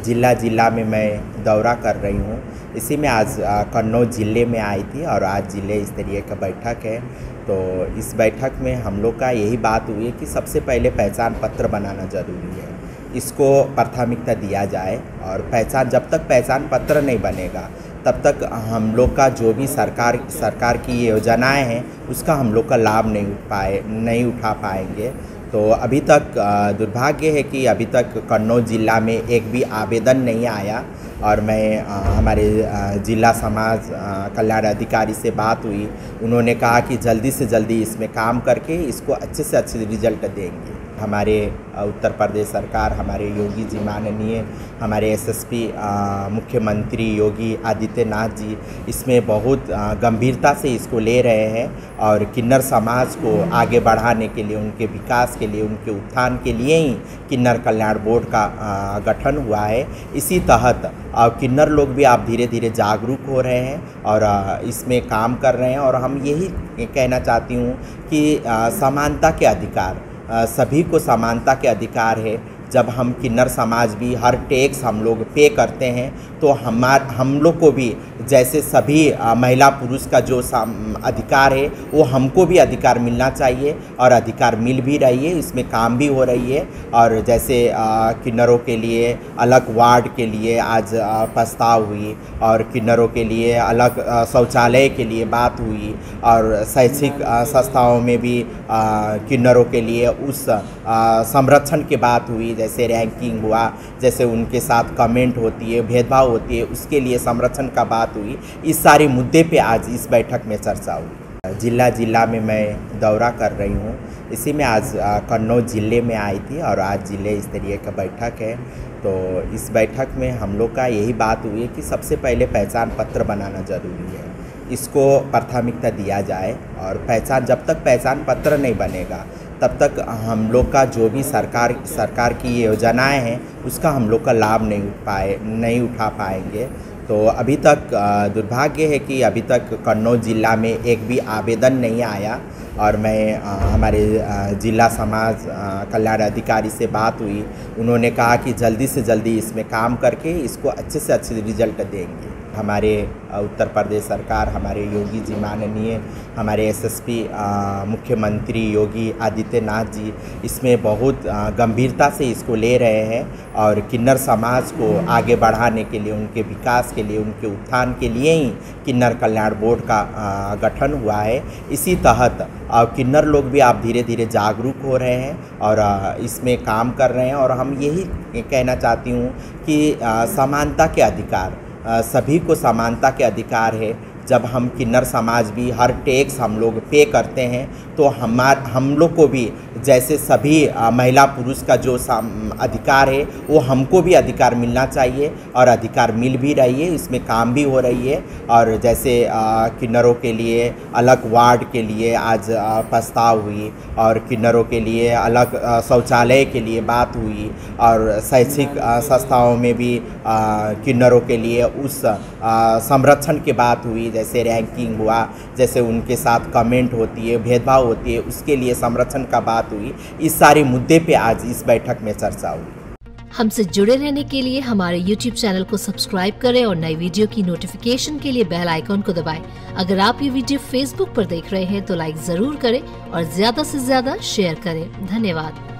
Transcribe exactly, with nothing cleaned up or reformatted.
जिला जिला में मैं दौरा कर रही हूँ। इसी में आज कन्नौज ज़िले में आई थी और आज ज़िले स्तरीय का बैठक है। तो इस बैठक में हम लोग का यही बात हुई है कि सबसे पहले पहचान पत्र बनाना ज़रूरी है, इसको प्राथमिकता दिया जाए। और पहचान जब तक पहचान पत्र नहीं बनेगा तब तक हम लोग का जो भी सरकार सरकार की योजनाएं हैं उसका हम लोग का लाभ नहीं उठ पाए नहीं उठा पाएंगे। तो अभी तक दुर्भाग्य है कि अभी तक कन्नौज ज़िला में एक भी आवेदन नहीं आया। और मैं हमारे ज़िला समाज कल्याण अधिकारी से बात हुई, उन्होंने कहा कि जल्दी से जल्दी इसमें काम करके इसको अच्छे से अच्छे रिजल्ट देंगे। हमारे उत्तर प्रदेश सरकार, हमारे योगी जी माननीय, हमारे एसएसपी मुख्यमंत्री योगी आदित्यनाथ जी इसमें बहुत गंभीरता से इसको ले रहे हैं और किन्नर समाज को आगे बढ़ाने के लिए, उनके विकास के लिए, उनके उत्थान के लिए ही किन्नर कल्याण बोर्ड का गठन हुआ है। इसी तहत किन्नर लोग भी आप धीरे धीरे जागरूक हो रहे हैं और इसमें काम कर रहे हैं। और हम यही कहना चाहती हूँ कि समानता के अधिकार, सभी को समानता के अधिकार है। जब हम किन्नर समाज भी हर टैक्स हम लोग पे करते हैं तो हमार हम लोग को भी जैसे सभी महिला पुरुष का जो अधिकार है वो हमको भी अधिकार मिलना चाहिए और अधिकार मिल भी रही है, इसमें काम भी हो रही है। और जैसे किन्नरों के लिए अलग वार्ड के लिए आज प्रस्ताव हुई और किन्नरों के लिए अलग शौचालय के लिए बात हुई और शैक्षिक संस्थाओं में भी किन्नरों के लिए उस संरक्षण की बात हुई, जैसे रैंकिंग हुआ, जैसे उनके साथ कमेंट होती है, भेदभाव होती है, उसके लिए संरक्षण का बात हुई। इस सारे मुद्दे पे आज इस बैठक में चर्चा हुई। जिला जिला में मैं दौरा कर रही हूँ। इसी में आज कन्नौज ज़िले में आई थी और आज ज़िले स्तरीय का बैठक है। तो इस बैठक में हम लोग का यही बात हुई है कि सबसे पहले पहचान पत्र बनाना ज़रूरी है, इसको प्राथमिकता दिया जाए। और पहचान जब तक पहचान पत्र नहीं बनेगा तब तक हम लोग का जो भी सरकार सरकार की योजनाएं हैं उसका हम लोग का लाभ नहीं उठ पाए नहीं उठा पाएंगे। तो अभी तक दुर्भाग्य है कि अभी तक कन्नौज ज़िला में एक भी आवेदन नहीं आया। और मैं हमारे ज़िला समाज कल्याण अधिकारी से बात हुई, उन्होंने कहा कि जल्दी से जल्दी इसमें काम करके इसको अच्छे से अच्छे रिजल्ट देंगे। हमारे उत्तर प्रदेश सरकार, हमारे योगी जी माननीय, हमारे एसएसपी मुख्यमंत्री योगी आदित्यनाथ जी इसमें बहुत गंभीरता से इसको ले रहे हैं और किन्नर समाज को आगे बढ़ाने के लिए, उनके विकास के लिए, उनके उत्थान के लिए ही किन्नर कल्याण बोर्ड का गठन हुआ है। इसी तहत किन्नर लोग भी आप धीरे धीरे जागरूक हो रहे हैं और इसमें काम कर रहे हैं। और हम यही कहना चाहती हूँ कि समानता के अधिकार, सभी को समानता के अधिकार है। जब हम किन्नर समाज भी हर टैक्स हम लोग पे करते हैं तो हमार हम लोग को भी जैसे सभी महिला पुरुष का जो अधिकार है वो हमको भी अधिकार मिलना चाहिए और अधिकार मिल भी रही है, इसमें काम भी हो रही है। और जैसे किन्नरों के लिए अलग वार्ड के लिए आज प्रस्ताव हुई और किन्नरों के लिए अलग शौचालय के लिए बात हुई और शैक्षिक संस्थाओं में भी किन्नरों के लिए उस संरक्षण की बात हुई, जैसे रैंकिंग हुआ, जैसे उनके साथ कमेंट होती है, भेदभाव होती है, उसके लिए संरक्षण का बात हुई। इस सारे मुद्दे पे आज इस बैठक में चर्चा हुई। हमसे जुड़े रहने के लिए हमारे यूट्यूब चैनल को सब्सक्राइब करें और नई वीडियो की नोटिफिकेशन के लिए बेल आइकॉन को दबाएं। अगर आप ये वीडियो फेसबुक पर देख रहे हैं तो लाइक जरूर करें और ज्यादा से ज्यादा शेयर करें। धन्यवाद।